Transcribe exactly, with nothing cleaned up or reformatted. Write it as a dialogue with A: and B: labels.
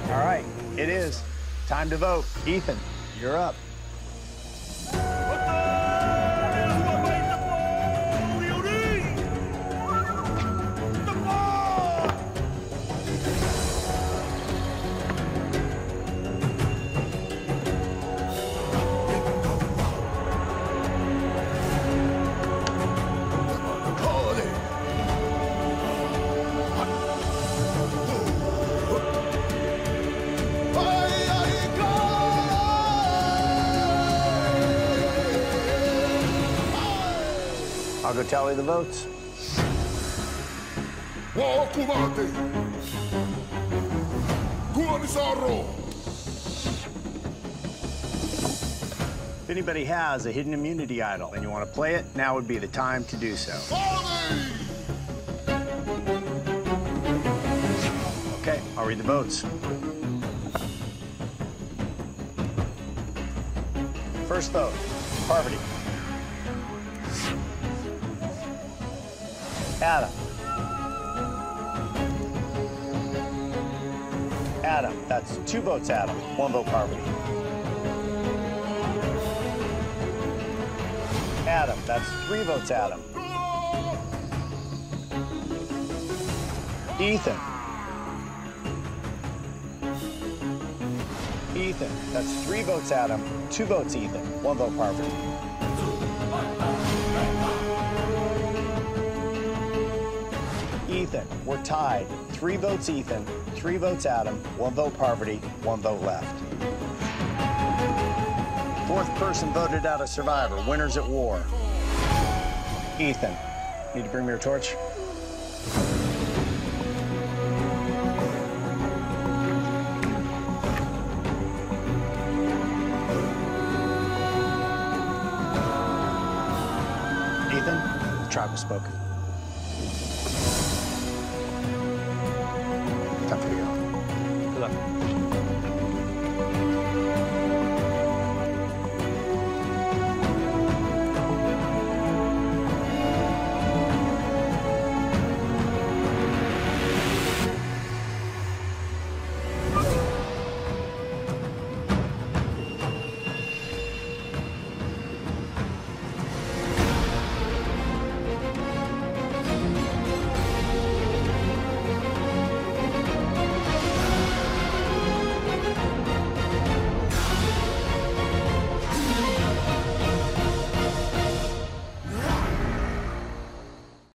A: All right, it is time to vote. Ethan, you're up. I'll go tally the votes. If anybody has a hidden immunity idol and you want to play it, now would be the time to do so. Okay, I'll read the votes. First vote, Parvati. Adam. Adam, that's two votes Adam, one vote Parvati. Adam, that's three votes Adam. Ethan. Ethan, that's three votes Adam, two votes Ethan, one vote Parvati. Ethan, we're tied. Three votes Ethan, three votes Adam, one vote Parvati, one vote left. Fourth person voted out a survivor. Winners at war. Ethan, need to bring me your torch? Ethan, the tribe has spoken.